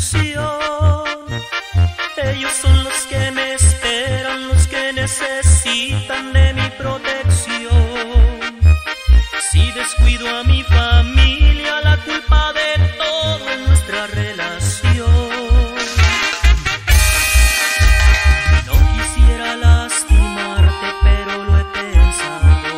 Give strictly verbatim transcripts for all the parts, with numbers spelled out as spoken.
ilusión. Ellos son los que me esperan, los que necesitan de mi protección. Si descuido a mi familia, la culpa de todo es nuestra relación. No quisiera lastimarte, pero lo he pensado.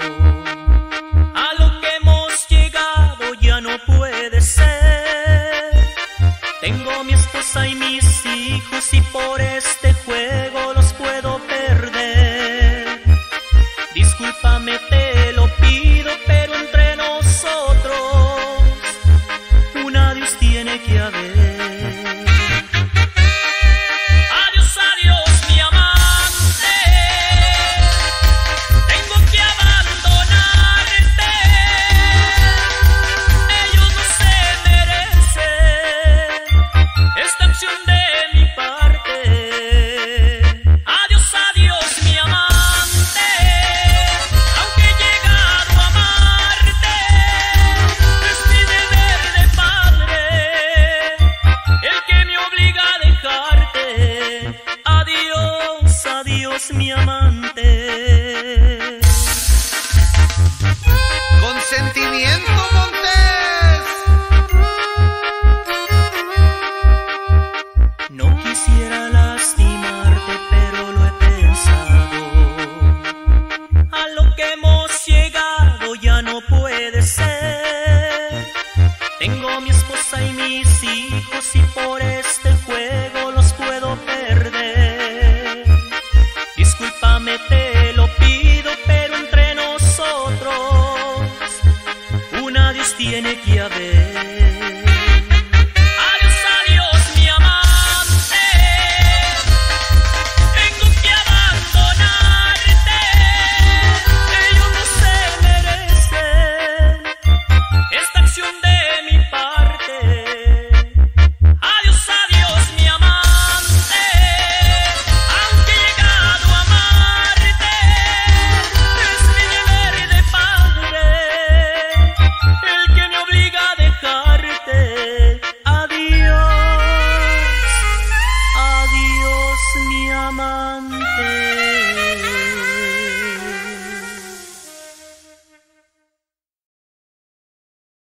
A lo que hemos llegado ya no puede ser. Tengo mi esposa y mis hijos y por este juego los puedo perder. Discúlpame, te lo pido, pero entre nosotros un adiós tiene que haber. Adiós, adiós, mi amante. Tengo que abandonarte. Ellos no se merecen esta acción de mi parte. Adiós, adiós, mi amante. Aunque he llegado a amarte, es mi deber de padre el que me obliga a dejarte. Adiós, adiós, mi amante. Consentimiento, Montes. No quisiera lastimarte, pero lo he pensado. A lo que hemos llegado ya no puede ser. Tengo mi esposa y mis hijos y por